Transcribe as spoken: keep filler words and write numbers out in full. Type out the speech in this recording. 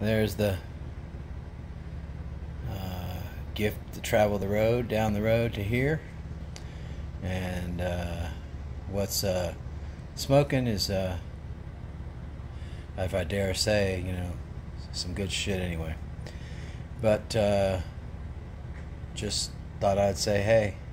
There's the uh, gift to travel the road, down the road to here. And uh, what's uh, smoking is, uh, if I dare say, you know, some good shit anyway. But uh, just thought I'd say, hey,